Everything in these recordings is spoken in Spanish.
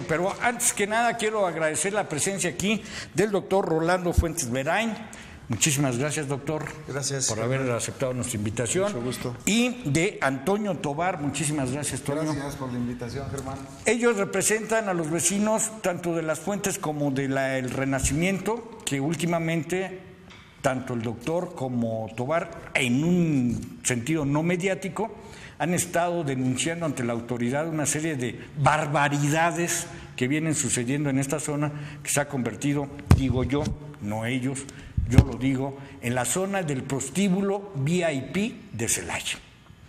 Pero antes que nada quiero agradecer la presencia aquí del doctor Rolando Fuentes Verain. Muchísimas gracias, doctor. Gracias por haber aceptado nuestra invitación. Mucho gusto. Y de Antonio Tobar. Muchísimas gracias, Toño. Gracias por la invitación, Germán. Ellos representan a los vecinos tanto de Las Fuentes como del Renacimiento, que últimamente tanto el doctor como Tobar, en un sentido no mediático, han estado denunciando ante la autoridad una serie de barbaridades que vienen sucediendo en esta zona, que se ha convertido, digo yo, no ellos, yo lo digo, en la zona del prostíbulo VIP de Celaya.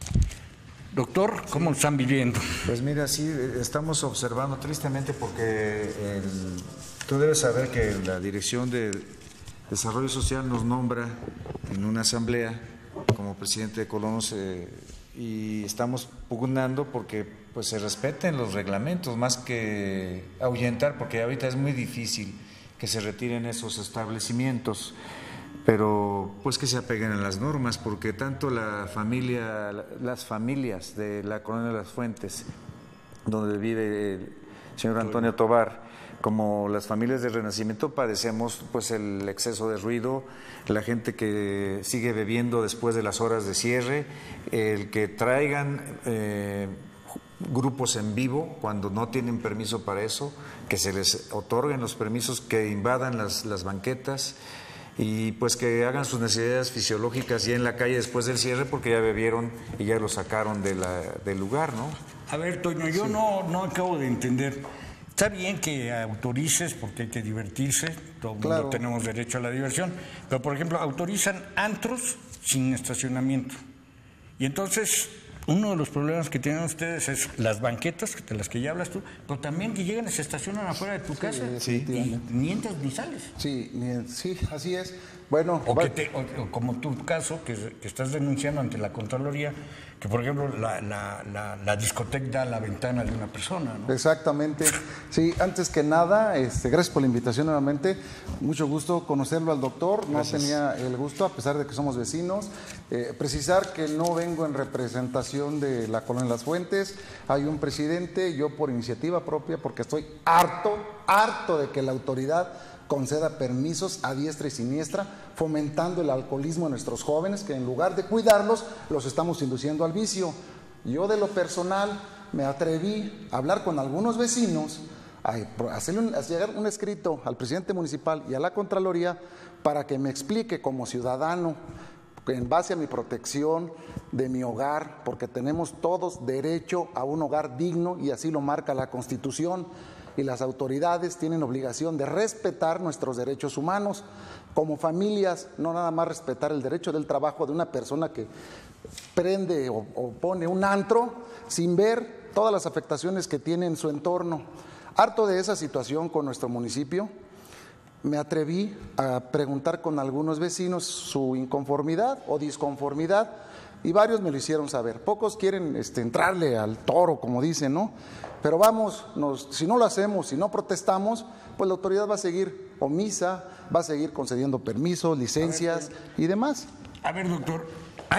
Doctor, ¿cómo lo están viviendo? Pues mira, sí, estamos observando tristemente porque tú debes saber que la Dirección de Desarrollo Social nos nombra en una asamblea como presidente de colonos y estamos pugnando porque pues se respeten los reglamentos más que ahuyentar, porque ahorita es muy difícil que se retiren esos establecimientos, pero pues que se apeguen a las normas, porque tanto las familias de la colonia de Las Fuentes, donde vive el señor Antonio Tobar, como las familias del Renacimiento, padecemos pues el exceso de ruido, la gente que sigue bebiendo después de las horas de cierre, el que traigan grupos en vivo cuando no tienen permiso para eso, que se les otorguen los permisos, que invadan las banquetas y pues que hagan sus necesidades fisiológicas ya en la calle después del cierre porque ya bebieron y ya lo sacaron del lugar, ¿no? A ver, Toño, yo no acabo de entender. Está bien que autorices porque hay que divertirse, todo el mundo tenemos derecho a la diversión, pero por ejemplo autorizan antros sin estacionamiento. Y entonces uno de los problemas que tienen ustedes es las banquetas, de las que ya hablas tú, pero también que llegan y se estacionan afuera de tu casa y ni entras ni sales. Sí, así es. Bueno, o como tu caso, que estás denunciando ante la Contraloría, que por ejemplo la discoteca da a la ventana de una persona, ¿no? Exactamente. Sí, antes que nada, gracias por la invitación nuevamente. Mucho gusto conocerlo al doctor. No tenía el gusto, a pesar de que somos vecinos. Precisar que no vengo en representación de la colonia Las Fuentes. Hay un presidente, yo por iniciativa propia, porque estoy harto de que la autoridad conceda permisos a diestra y siniestra, fomentando el alcoholismo de nuestros jóvenes, que en lugar de cuidarlos, los estamos induciendo al vicio. Yo de lo personal me atreví a hablar con algunos vecinos, a llegar un escrito al presidente municipal y a la Contraloría para que me explique como ciudadano, en base a mi protección de mi hogar, porque tenemos todos derecho a un hogar digno y así lo marca la Constitución. Y las autoridades tienen obligación de respetar nuestros derechos humanos. Como familias, no nada más respetar el derecho del trabajo de una persona que prende o pone un antro sin ver todas las afectaciones que tiene en su entorno. Harto de esa situación con nuestro municipio, me atreví a preguntar con algunos vecinos su inconformidad o disconformidad y varios me lo hicieron saber. Pocos quieren entrarle al toro, como dicen, ¿no? Pero vamos, si no lo hacemos, si no protestamos, pues la autoridad va a seguir omisa, va a seguir concediendo permisos, licencias y demás. A ver, doctor,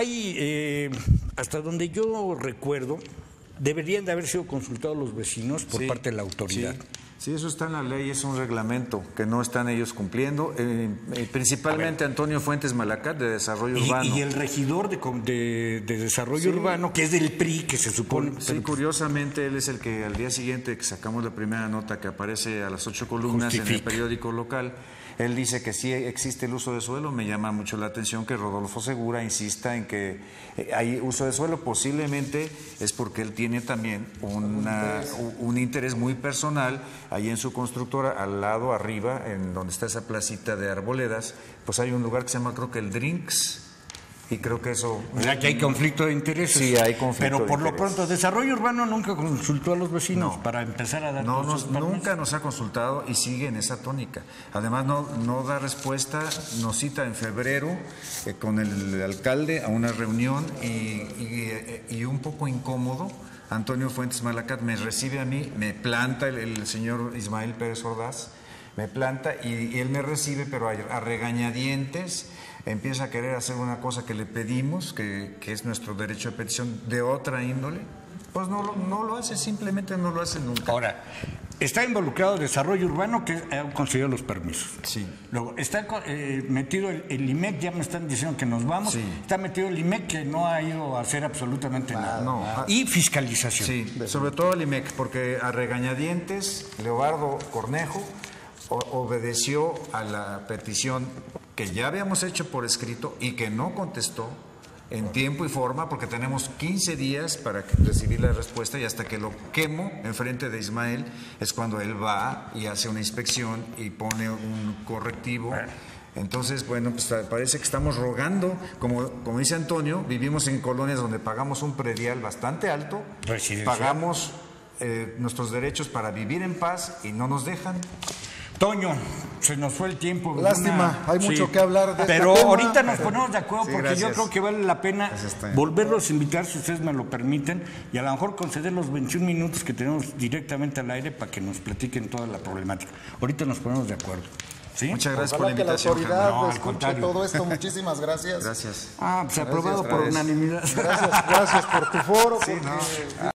hay, hasta donde yo recuerdo, deberían de haber sido consultados los vecinos por parte de la autoridad. Sí, eso está en la ley, es un reglamento que no están ellos cumpliendo, principalmente Antonio Fuentes Malacat de Desarrollo Urbano. Y el regidor de Desarrollo Urbano, que es del PRI, que se supone... Sí, curiosamente él es el que al día siguiente que sacamos la primera nota que aparece a las 8 columnas en el periódico local, él dice que sí existe el uso de suelo. Me llama mucho la atención que Rodolfo Segura insista en que hay uso de suelo. Posiblemente es porque él tiene también un interés muy personal. Ahí en su constructora, al lado arriba, en donde está esa placita de arboledas, pues hay un lugar que se llama, creo que el Drinks, y creo que eso... O sea, que hay conflicto de intereses. Sí, hay conflicto de intereses. Pero por lo pronto, Desarrollo Urbano nunca consultó a los vecinos para empezar a dar... nunca nos ha consultado y sigue en esa tónica. Además, no da respuesta, nos cita en febrero con el alcalde a una reunión y un poco incómodo. Antonio Fuentes Malacat me recibe a mí, me planta el señor Ismael Pérez Ordaz, me planta y él me recibe, pero a regañadientes. Empieza a querer hacer una cosa que le pedimos, que es nuestro derecho de petición, de otra índole, pues no lo hace, simplemente no lo hace nunca. Ahora, Está involucrado desarrollo urbano que ha conseguido los permisos. Sí. Luego está metido el IMEC, ya me están diciendo que nos vamos. Sí. Está metido el IMEC que no ha ido a hacer absolutamente nada. No. Y fiscalización. Sí, sobre todo el IMEC, porque a regañadientes, Leobardo Cornejo obedeció a la petición que ya habíamos hecho por escrito y que no contestó en tiempo y forma, porque tenemos 15 días para recibir la respuesta, y hasta que lo quemo enfrente de Ismael es cuando él va y hace una inspección y pone un correctivo. Entonces, bueno, pues parece que estamos rogando, como dice Antonio, vivimos en colonias donde pagamos un predial bastante alto, pagamos nuestros derechos para vivir en paz y no nos dejan. Toño, se nos fue el tiempo. Lástima, hay mucho que hablar de Pero este tema. ahorita nos ponemos de acuerdo, porque gracias. yo creo que vale la pena volverlos a invitar, si ustedes me lo permiten, y a lo mejor conceder los 21 minutos que tenemos directamente al aire para que nos platiquen toda la problemática. Ahorita nos ponemos de acuerdo. ¿Sí? Muchas gracias por la Ojalá que la invitación. autoridad Germán. No, al escuche contrario. todo esto. Muchísimas gracias. Gracias. Pues aprobado Gracias, por unanimidad. Gracias por tu foro. Sí, porque- no.